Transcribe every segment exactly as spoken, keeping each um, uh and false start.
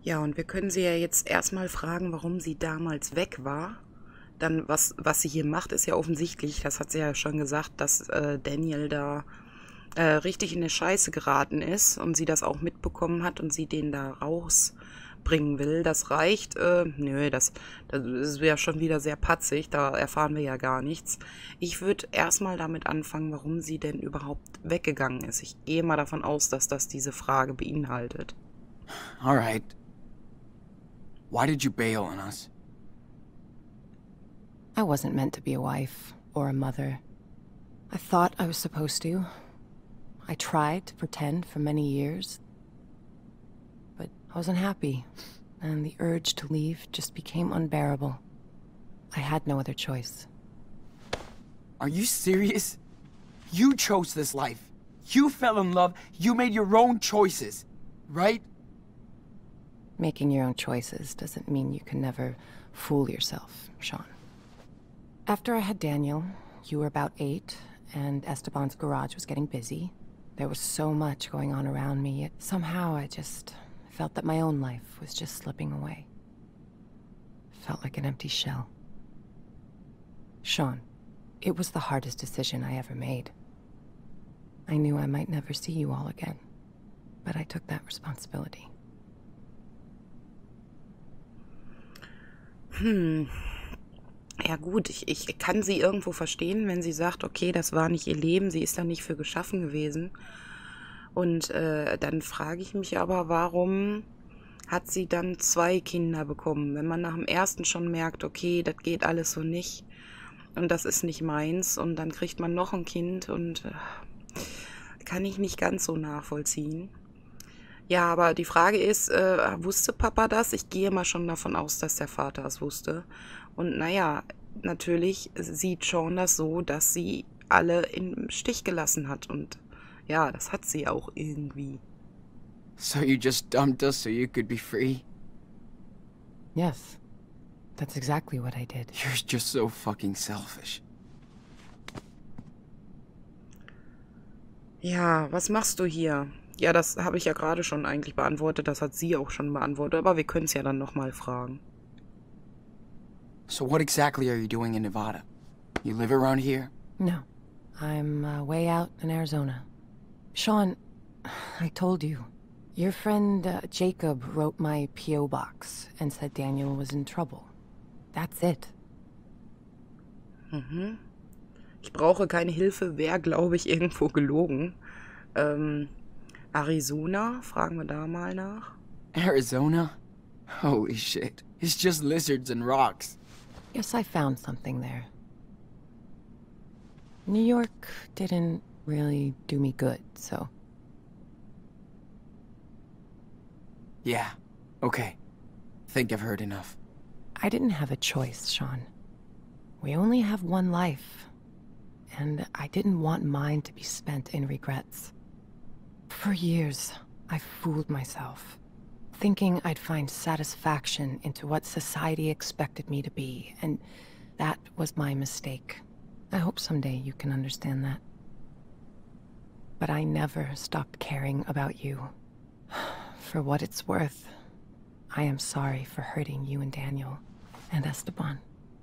Ja, und wir können sie ja jetzt erstmal fragen, warum sie damals weg war. Dann, was, was sie hier macht, ist ja offensichtlich, das hat sie ja schon gesagt, dass äh, Daniel da äh, richtig in eine Scheiße geraten ist und sie das auch mitbekommen hat und sie den da rausbringen will. Das reicht, äh, nö, das, das ist ja schon wieder sehr patzig, da erfahren wir ja gar nichts. Ich würde erstmal damit anfangen, warum sie denn überhaupt weggegangen ist. Ich gehe mal davon aus, dass das diese Frage beinhaltet. All right. Why did you bail on us? I wasn't meant to be a wife or a mother. I thought I was supposed to. I tried to pretend for many years. But I wasn't happy, and the urge to leave just became unbearable. I had no other choice. Are you serious? You chose this life. You fell in love. You made your own choices, right? Making your own choices doesn't mean you can never fool yourself, Sean. After I had Daniel, you were about eight, and Esteban's garage was getting busy. There was so much going on around me, yet somehow I just felt that my own life was just slipping away. Felt like an empty shell. Sean, it was the hardest decision I ever made. I knew I might never see you all again, but I took that responsibility. Hm. Ja gut, ich, ich kann sie irgendwo verstehen, wenn sie sagt, okay, das war nicht ihr Leben, sie ist da nicht für geschaffen gewesen. Und äh, dann frage ich mich aber, warum hat sie dann zwei Kinder bekommen? Wenn man nach dem ersten schon merkt, okay, das geht alles so nicht und das ist nicht meins und dann kriegt man noch ein Kind und äh, kann ich nicht ganz so nachvollziehen. Ja, aber die Frage ist, äh, wusste Papa das? Ich gehe mal schon davon aus, dass der Vater es wusste. Und naja, natürlich sieht Sean das so, dass sie alle im Stich gelassen hat. Und ja, das hat sie auch irgendwie. So you just dumped us so you could be free? Yes, that's exactly what I did. You're just so fucking selfish. Ja, was machst du hier? Ja, das habe ich ja gerade schon eigentlich beantwortet. Das hat sie auch schon beantwortet. Aber wir können es ja dann nochmal fragen. So what exactly are you doing in Nevada? You live around here? No, I'm uh, way out in Arizona. Sean, I told you. Your friend uh, Jacob wrote my P O box and said Daniel was in trouble. That's it. Mhm. Ich brauche keine Hilfe. Wäre, glaube ich, irgendwo gelogen. Ähm, Arizona? Fragen wir da mal nach. Arizona? Holy shit. It's just lizards and rocks. Guess I found something there. New York didn't really do me good, so... Yeah, okay. Think I've heard enough. I didn't have a choice, Sean. We only have one life. And I didn't want mine to be spent in regrets. For years, I fooled myself, thinking I'd find satisfaction into what society expected me to be, and that was my mistake. I hope someday you can understand that. But I never stopped caring about you. For what it's worth, I am sorry for hurting you and Daniel, and Esteban.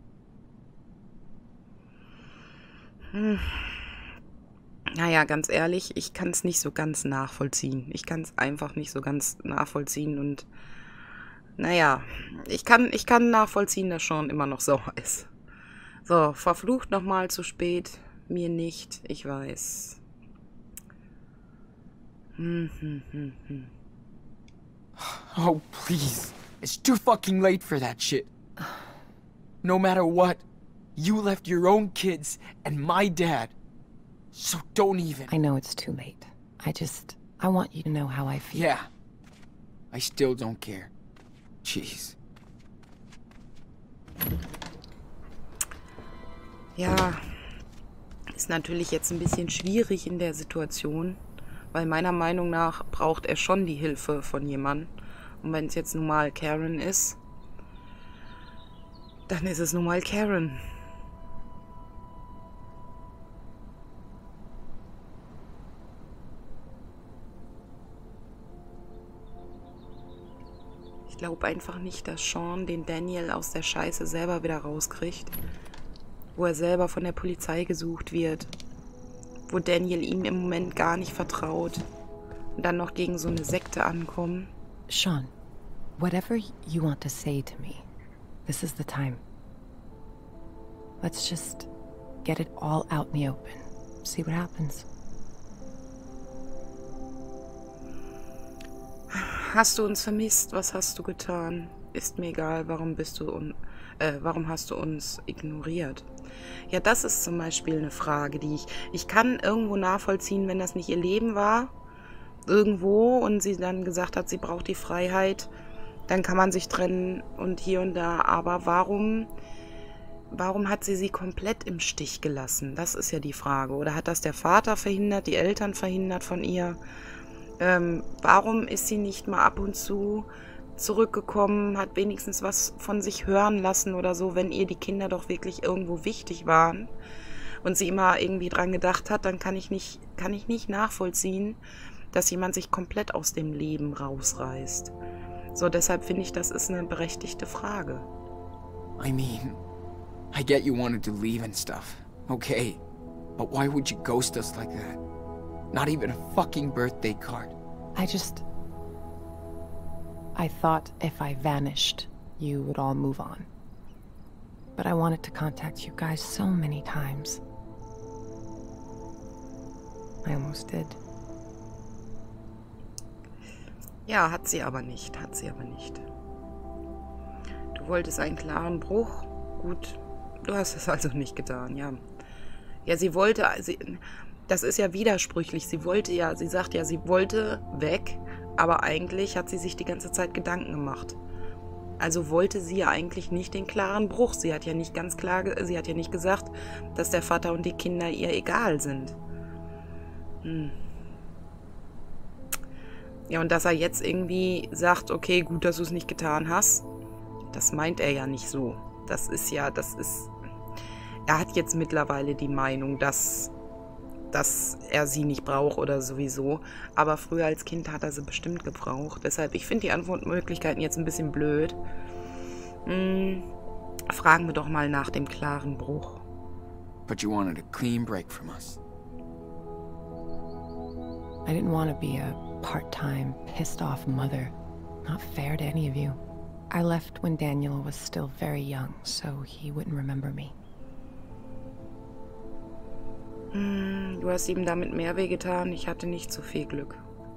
Hm. Naja, ganz ehrlich, ich kann es nicht so ganz nachvollziehen. Ich kann es einfach nicht so ganz nachvollziehen und naja, ich kann, ich kann nachvollziehen, dass Sean immer noch sauer ist. So, verflucht nochmal zu spät. Mir nicht, ich weiß. Hm, hm, hm, hm. Oh, please. It's too fucking late for that shit. No matter what, you left your own kids and my dad. So don't even... I know it's too late. I just... I want you to know how I feel. Yeah. I still don't care. Jeez. Ja, ist natürlich jetzt ein bisschen schwierig in der Situation, weil meiner Meinung nach braucht er schon die Hilfe von jemandem. Und wenn es jetzt nun mal Karen ist, dann ist es nun mal Karen. Ich glaube einfach nicht, dass Sean den Daniel aus der Scheiße selber wieder rauskriegt. Wo er selber von der Polizei gesucht wird. Wo Daniel ihm im Moment gar nicht vertraut. Und dann noch gegen so eine Sekte ankommen. Sean, whatever you want to say to me, this is the time. Let's just get it all out in the open. See what happens. Hast du uns vermisst? Was hast du getan? Ist mir egal, warum bist du un äh, warum hast du uns ignoriert? Ja, das ist zum Beispiel eine Frage, die ich... Ich kann irgendwo nachvollziehen, wenn das nicht ihr Leben war, irgendwo, und sie dann gesagt hat, sie braucht die Freiheit, dann kann man sich trennen und hier und da. Aber warum, warum hat sie sie komplett im Stich gelassen? Das ist ja die Frage. Oder hat das der Vater verhindert, die Eltern verhindert von ihr? Ähm, warum ist sie nicht mal ab und zu zurückgekommen, hat wenigstens was von sich hören lassen oder so, wenn ihr die Kinder doch wirklich irgendwo wichtig waren und sie immer irgendwie dran gedacht hat, dann kann ich nicht, kann ich nicht nachvollziehen, dass jemand sich komplett aus dem Leben rausreißt. So, deshalb finde ich, das ist eine berechtigte Frage. I mean, I get you wanted to leave and stuff. Okay. But why would you ghost us like that? Not even a fucking birthday card. I just... I thought if I vanished, you would all move on. But I wanted to contact you guys so many times. I almost did. Ja, hat sie aber nicht, hat sie aber nicht. Du wolltest einen klaren Bruch. Gut, du hast es also nicht getan, ja. Ja, sie wollte, sie, das ist ja widersprüchlich. Sie wollte ja, sie sagt ja, sie wollte weg, aber eigentlich hat sie sich die ganze Zeit Gedanken gemacht. Also wollte sie ja eigentlich nicht den klaren Bruch. Sie hat ja nicht ganz klar, sie hat ja nicht gesagt, dass der Vater und die Kinder ihr egal sind. Hm. Ja, und dass er jetzt irgendwie sagt, okay, gut, dass du es nicht getan hast, das meint er ja nicht so. Das ist ja, das ist... Er hat jetzt mittlerweile die Meinung, dass, dass er sie nicht braucht oder sowieso. Aber früher als Kind hat er sie bestimmt gebraucht. Deshalb, ich finde die Antwortmöglichkeiten jetzt ein bisschen blöd. Hm, fragen wir doch mal nach dem klaren Bruch. But you wanted a clean break from us. I didn't want to be a part-time, pissed-off mother. Not fair to any of you. I left when Daniel was still very young, so he wouldn't remember me. Hm, du hast ihm damit mehr wehgetan. Ich hatte nicht so viel Glück.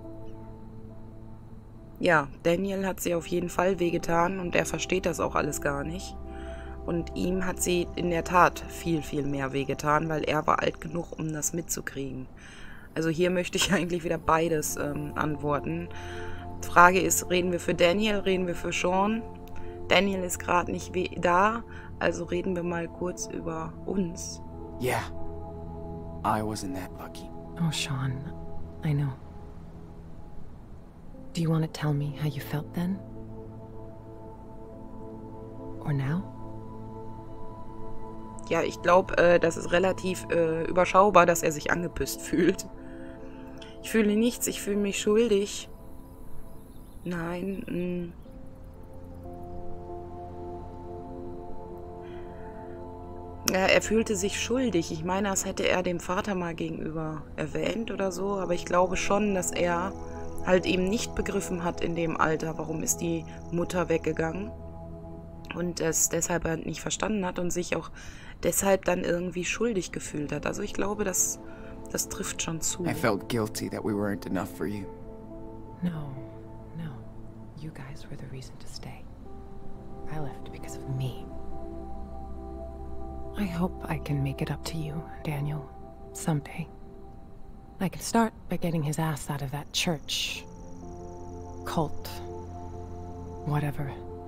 Ja, Daniel hat sie auf jeden Fall wehgetan und er versteht das auch alles gar nicht. Und ihm hat sie in der Tat viel, viel mehr wehgetan, weil er war alt genug, um das mitzukriegen. Also hier möchte ich eigentlich wieder beides ähm, antworten. Die Frage ist, reden wir für Daniel, reden wir für Sean? Daniel ist gerade nicht da, also reden wir mal kurz über uns. Yeah. I wasn't that lucky. Oh, Sean, I know. Do you want to tell me how you felt then? Or now? Ja, ich glaube, äh, das ist relativ äh, überschaubar, dass er sich angepisst fühlt. Ich fühle nichts, ich fühle mich schuldig. Nein. Mh. Ja, er fühlte sich schuldig. Ich meine, das hätte er dem Vater mal gegenüber erwähnt oder so. Aber ich glaube schon, dass er halt eben nicht begriffen hat in dem Alter, warum ist die Mutter weggegangen. Und es deshalb halt nicht verstanden hat und sich auch deshalb dann irgendwie schuldig gefühlt hat. Also ich glaube, das, das trifft schon zu. I felt guilty that we weren't enough for you. No, no. You guys were the reason to stay. I left because of me. I hope I can make it up to you, Daniel, someday. I can start by getting his ass out of that church, cult, whatever.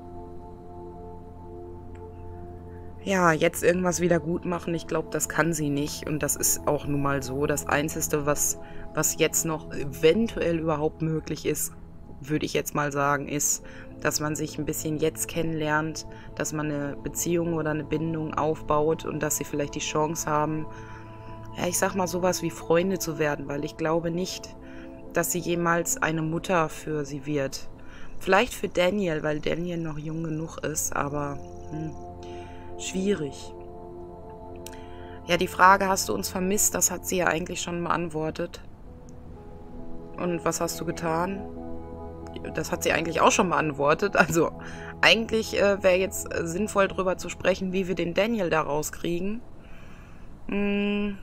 Ja, jetzt irgendwas wieder gut machen, ich glaube, das kann sie nicht. Und das ist auch nun mal so. Das Einzige, was, was jetzt noch eventuell überhaupt möglich ist, würde ich jetzt mal sagen, ist, dass man sich ein bisschen jetzt kennenlernt, dass man eine Beziehung oder eine Bindung aufbaut und dass sie vielleicht die Chance haben, ja, ich sag mal sowas wie Freunde zu werden, weil ich glaube nicht, dass sie jemals eine Mutter für sie wird. Vielleicht für Daniel, weil Daniel noch jung genug ist, aber hm, schwierig. Ja, die Frage, hast du uns vermisst, das hat sie ja eigentlich schon beantwortet. Und was hast du getan? Das hat sie eigentlich auch schon beantwortet. Also eigentlich äh, wäre jetzt äh, sinnvoll drüber zu sprechen, wie wir den Daniel da rauskriegen. Hm.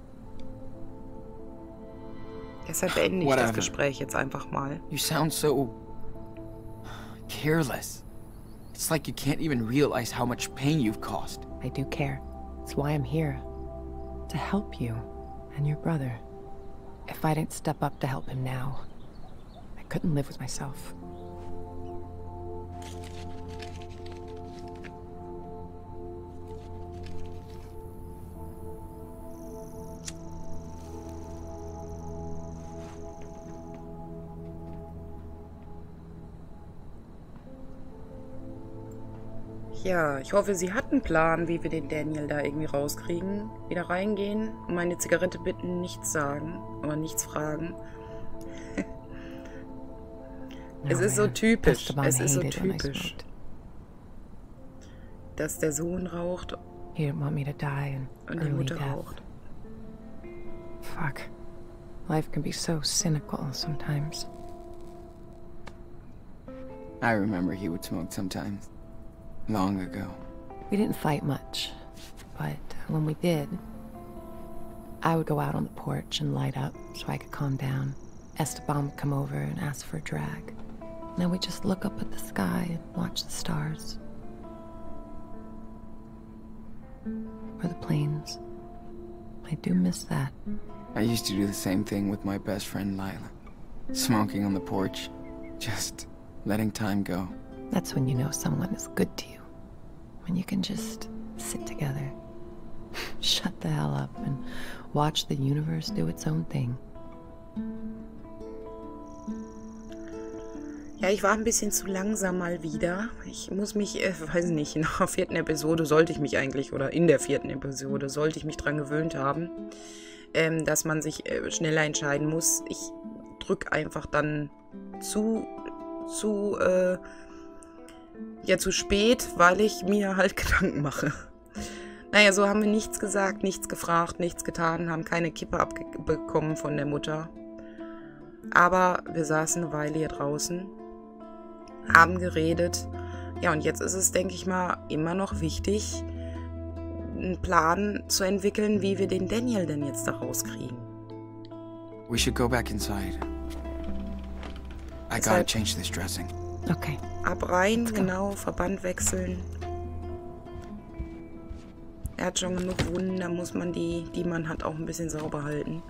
Deshalb beende ich das Gespräch jetzt einfach mal. You sound so careless. It's like you can't even realize how much pain you've caused. I do care. That's why I'm here. To help you and your brother. If I didn't step up to help him now, I couldn't live with myself. Ja, ich hoffe, sie hat einen Plan, wie wir den Daniel da irgendwie rauskriegen. Wieder reingehen, um eine Zigarette bitten, nichts sagen, aber nichts fragen. Es ist so typisch, es ist so typisch, dass der Sohn raucht und die Mutter raucht. Fuck. Life can be so cynical sometimes. I remember he would smoke sometimes. Long ago. We didn't fight much, but when we did, I would go out on the porch and light up so I could calm down. Esteban would come over and ask for a drag. Now we just look up at the sky and watch the stars. Or the planes. I do miss that. I used to do the same thing with my best friend Lila. Smoking on the porch. Just letting time go. That's when you know someone is good to you. When you can just sit together, shut the hell up, and watch the universe do its own thing. Ja, ich war ein bisschen zu langsam mal wieder. Ich muss mich, äh, weiß nicht, nach der vierten Episode sollte ich mich eigentlich, oder in der vierten Episode sollte ich mich dran gewöhnt haben, ähm, dass man sich äh, schneller entscheiden muss. Ich drück einfach dann zu, zu, äh, ja, zu spät, weil ich mir halt Gedanken mache. Naja, so haben wir nichts gesagt, nichts gefragt, nichts getan, haben keine Kippe abbekommen von der Mutter. Aber wir saßen eine Weile hier draußen, haben geredet. Ja, und jetzt ist es, denke ich mal, immer noch wichtig, einen Plan zu entwickeln, wie wir den Daniel denn jetzt da rauskriegen. We should go back inside. I gotta change this dressing. Okay. Ab rein, genau, Verband wechseln. Er hat schon genug Wunden, da muss man die, die man hat, auch ein bisschen sauber halten.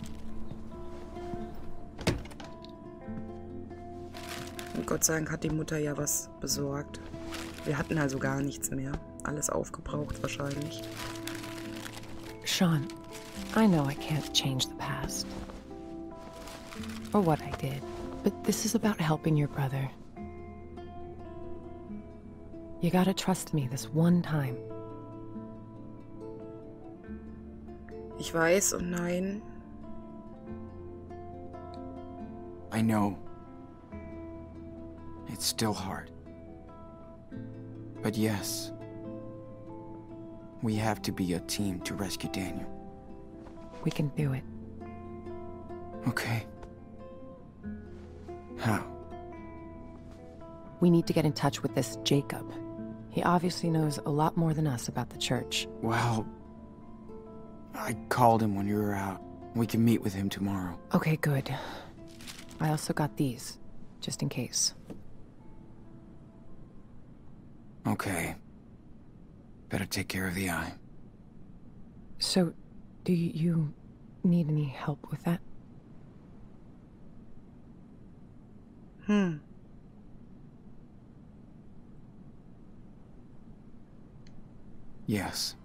Und Gott sei Dank hat die Mutter ja was besorgt. Wir hatten also gar nichts mehr. Alles aufgebraucht wahrscheinlich. Sean, I know I can't change the past. Or what I did. But this is about helping your brother. You gotta trust me this one time. Ich weiß und nein. I know. It's still hard. But yes, we have to be a team to rescue Daniel. We can do it. Okay. How? We need to get in touch with this Jacob. He obviously knows a lot more than us about the church. Well, I called him when you were out. We can meet with him tomorrow. Okay, good. I also got these, just in case. Okay. Better take care of the eye. So, do you need any help with that? Hm. Yes.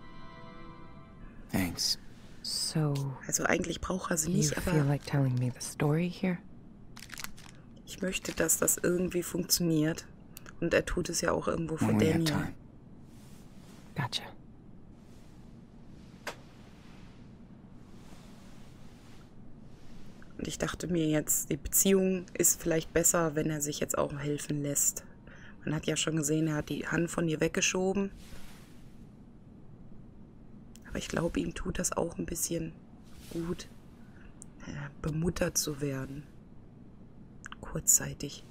Thanks. So, Also eigentlich braucht er sie you nicht, feel aber like telling me the story here? ich möchte, dass das irgendwie funktioniert. Und er tut es ja auch irgendwo für When we have Daniel. time. Gotcha. Und ich dachte mir jetzt, die Beziehung ist vielleicht besser, wenn er sich jetzt auch helfen lässt. Man hat ja schon gesehen, er hat die Hand von ihr weggeschoben. Aber ich glaube, ihm tut das auch ein bisschen gut, bemuttert zu werden. Kurzzeitig.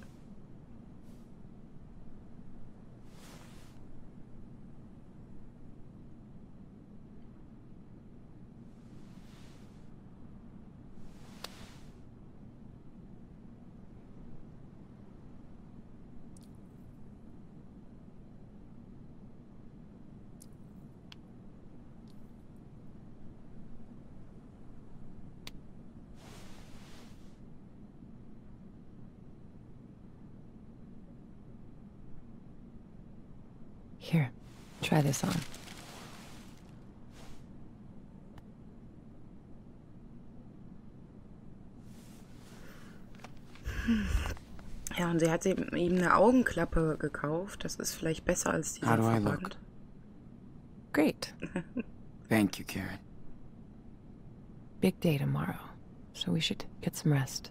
Here, try this on. Ja, und sie hat ihm eine Augenklappe gekauft. Das ist vielleicht besser als dieser How do I Verband. look? Great. Thank you, Karen. Big day tomorrow, so we should get some rest.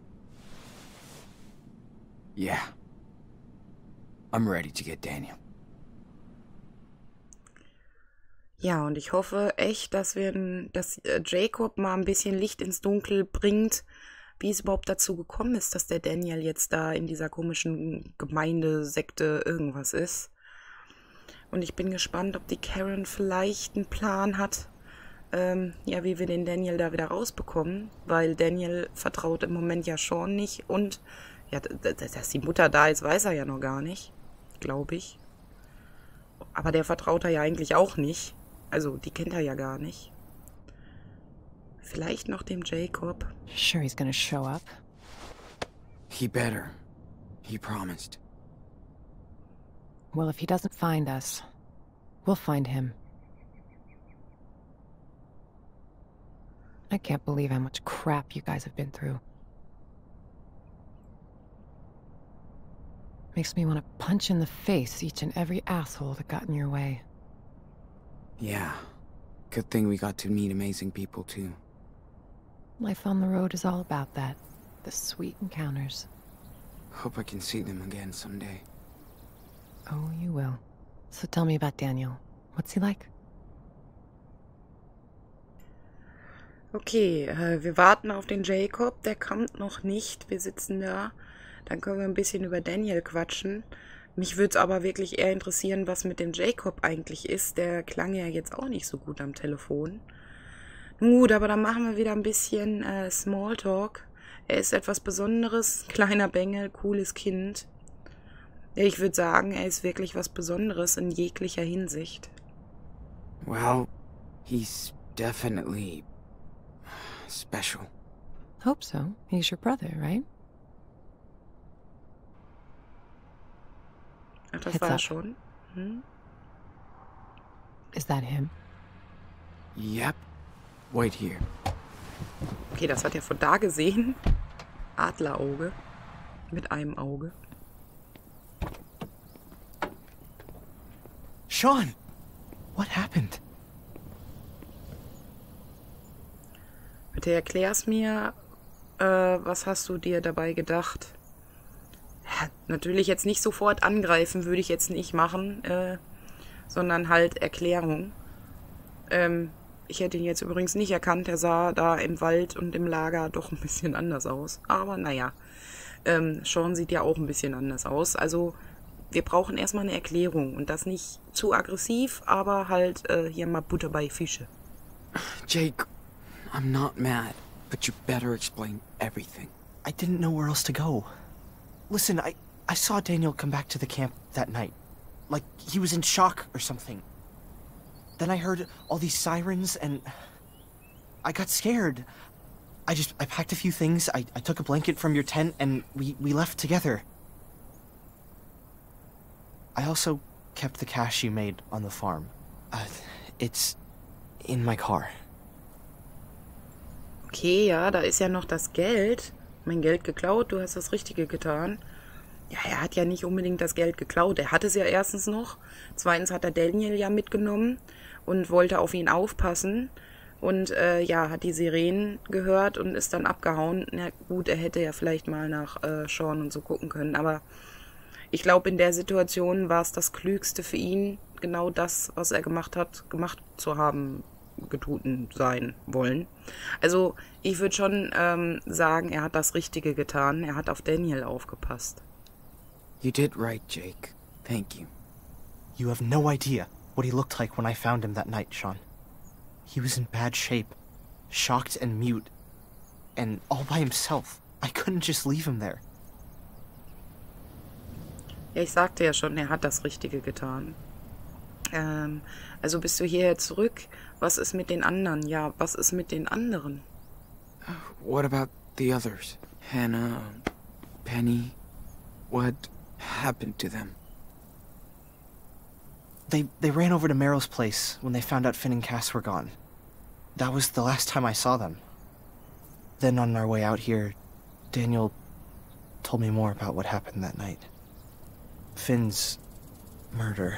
Yeah. I'm ready to get Daniel. Ja, und ich hoffe echt, dass wir, dass Jacob mal ein bisschen Licht ins Dunkel bringt, wie es überhaupt dazu gekommen ist, dass der Daniel jetzt da in dieser komischen Gemeinde, Sekte, irgendwas ist. Und ich bin gespannt, ob die Karen vielleicht einen Plan hat, ähm, ja, wie wir den Daniel da wieder rausbekommen, weil Daniel vertraut im Moment ja Sean nicht und ja, dass die Mutter da ist, weiß er ja noch gar nicht, glaube ich. Aber der vertraut er ja eigentlich auch nicht. Also, die kennt er ja gar nicht. Vielleicht noch dem Jacob. Sure he's gonna show up? He better. He promised. Well, if he doesn't find us, we'll find him. I can't believe how much crap you guys have been through. Makes me want to punch in the face each and every asshole that got in your way. Yeah. Good thing we got to meet amazing people, too. Life on the road is all about that. The sweet encounters. Hope I can see them again someday. Oh, you will. So tell me about Daniel. What's he like? Okay, äh, wir warten auf den Jacob. Der kommt noch nicht. Wir sitzen da. Dann können wir ein bisschen über Daniel quatschen. Mich würde es aber wirklich eher interessieren, was mit dem Jacob eigentlich ist. Der klang ja jetzt auch nicht so gut am Telefon. Gut, aber dann machen wir wieder ein bisschen äh, Smalltalk. Er ist etwas Besonderes, kleiner Bengel, cooles Kind. Ich würde sagen, er ist wirklich was Besonderes in jeglicher Hinsicht. Well, he's definitely special. Hope so. He's your brother, right? Ach, das Heads war up. schon. Hm? Is that him? Yep. Wait here. Okay, das hat er von da gesehen. Adlerauge. Mit einem Auge. Sean! What happened? Bitte erklär's mir, äh, was hast du dir dabei gedacht? Ja, natürlich jetzt nicht sofort angreifen, würde ich jetzt nicht machen, äh, sondern halt Erklärung. Ähm, ich hätte ihn jetzt übrigens nicht erkannt, er sah da im Wald und im Lager doch ein bisschen anders aus. Aber naja, ähm, Sean sieht ja auch ein bisschen anders aus. Also wir brauchen erstmal eine Erklärung und das nicht zu aggressiv, aber halt äh, hier mal Butter bei Fische. Jake, I'm not mad, but you better explain everything. I didn't know where else to go. Listen, I, I saw Daniel come back to the camp that night. Like he was in shock or something. Then I heard all these sirens and I got scared. I just, I packed a few things, I, I took a blanket from your tent and we, we left together. I also kept the cash you made on the farm. Uh, it's in my car. Okay, ja, da ist ja noch das Geld. Mein Geld geklaut, du hast das Richtige getan. Ja, er hat ja nicht unbedingt das Geld geklaut. Er hatte es ja erstens noch. Zweitens hat er Daniel ja mitgenommen und wollte auf ihn aufpassen. Und äh, ja, hat die Sirenen gehört und ist dann abgehauen. Na gut, er hätte ja vielleicht mal nach äh, Sean und so gucken können, aber ich glaube, in der Situation war es das Klügste für ihn, genau das, was er gemacht hat, gemacht zu haben, getun sein wollen. Also ich würde schon ähm, sagen, er hat das Richtige getan. Er hat auf Daniel aufgepasst. You did right, Jake. Thank you. You have no idea what he looked like when I found him that night, Sean. He was in bad shape, shocked and mute, and all by himself. I couldn't just leave him there. Ja, ich sagte ja schon, er hat das Richtige getan. Ähm, also bist du hierher zurück? Was ist mit den anderen? Ja, was ist mit den anderen? What about the others? Hannah, Penny? What happened to them? They they ran over to Meryl's place when they found out Finn and Cass were gone. That was the last time I saw them. Then on our way out here, Daniel told me more about what happened that night. Finn's murder.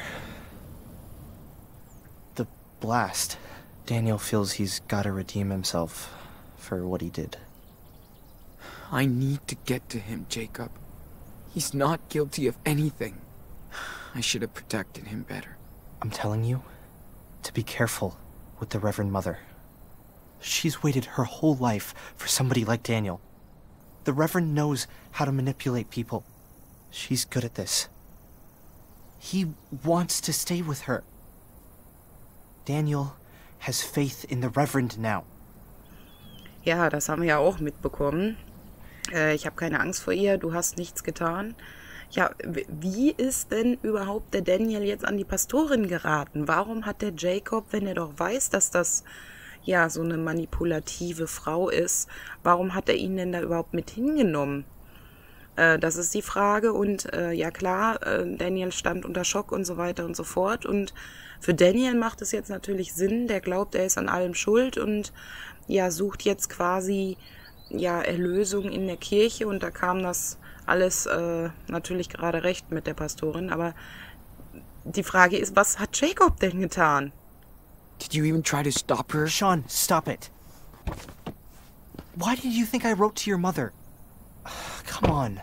The blast. Daniel feels he's gotta redeem himself for what he did. I need to get to him, Jacob. He's not guilty of anything. I should have protected him better. I'm telling you, to be careful with the Reverend Mother. She's waited her whole life for somebody like Daniel. The Reverend knows how to manipulate people. She's good at this. He wants to stay with her. Daniel has faith in the Reverend now. Ja, das haben wir ja auch mitbekommen. Äh, ich habe keine Angst vor ihr, du hast nichts getan. Ja, wie ist denn überhaupt der Daniel jetzt an die Pastorin geraten? Warum hat der Jacob, wenn er doch weiß, dass das ja so eine manipulative Frau ist, warum hat er ihn denn da überhaupt mit hingenommen? Äh, das ist die Frage. Und äh, ja klar, äh, Daniel stand unter Schock und so weiter und so fort. Und für Daniel macht es jetzt natürlich Sinn, der glaubt, er ist an allem schuld und ja, sucht jetzt quasi ja Erlösung in der Kirche. Und da kam das alles äh, natürlich gerade recht mit der Pastorin. Aber die Frage ist, was hat Jacob denn getan? Did you even try to stop her? Sean, stop it. Why did you think I wrote to your mother? Come on.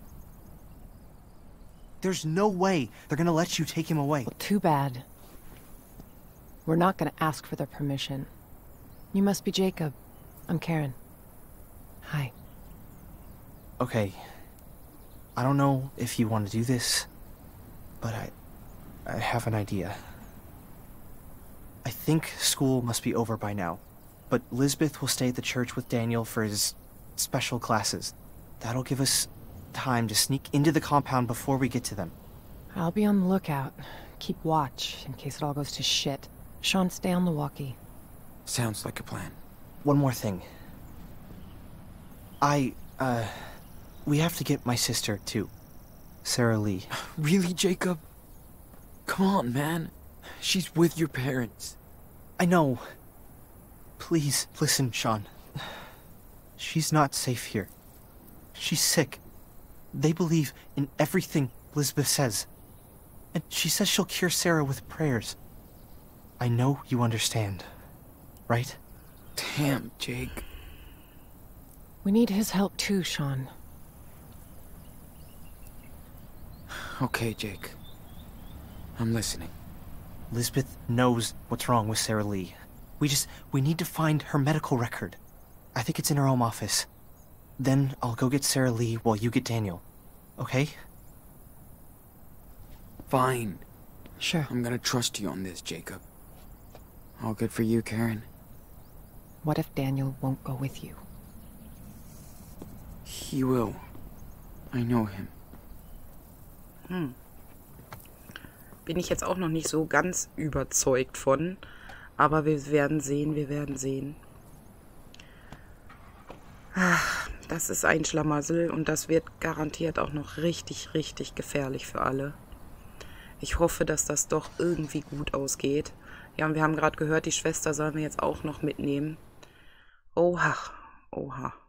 There's no way they're gonna let you take him away. Well, too bad. We're not gonna ask for their permission. You must be Jacob. I'm Karen. Hi. Okay. I don't know if you want to do this, but I... I have an idea. I think school must be over by now, but Lisbeth will stay at the church with Daniel for his special classes. That'll give us time to sneak into the compound before we get to them. I'll be on the lookout. Keep watch in case it all goes to shit. Sean, stay on the walkie. Sounds like a plan. One more thing. I, uh... We have to get my sister, too. Sarah Lee. Really, Jacob? Come on, man. She's with your parents. I know. Please, listen, Sean. She's not safe here. She's sick. They believe in everything Lisbeth says. And she says she'll cure Sarah with prayers. I know you understand, right? Damn, Jake. We need his help too, Sean. Okay, Jake. I'm listening. Lisbeth knows what's wrong with Sarah Lee. We just, we need to find her medical record. I think it's in her home office. Then I'll go get Sarah Lee while you get Daniel. Okay? Fine. Sure. I'm gonna trust you on this, Jacob. All good for you, Karen. What if Daniel won't go with you? He will. I know him. Hm. Bin ich jetzt auch noch nicht so ganz überzeugt von. Aber wir werden sehen, wir werden sehen. Ach, das ist ein Schlamassel und das wird garantiert auch noch richtig, richtig gefährlich für alle. Ich hoffe, dass das doch irgendwie gut ausgeht. Ja, und wir haben gerade gehört, die Schwester sollen wir jetzt auch noch mitnehmen. Oha, oha.